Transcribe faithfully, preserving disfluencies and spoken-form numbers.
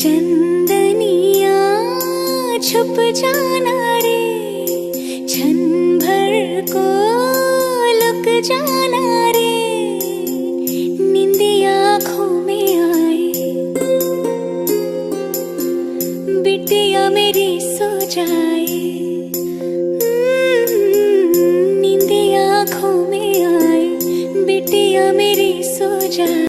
चंदनिया छुप जाना रे, क्षण भर को लुक जाना रे, निंदिया आँखों में आए, बिटिया मेरी सो जाए।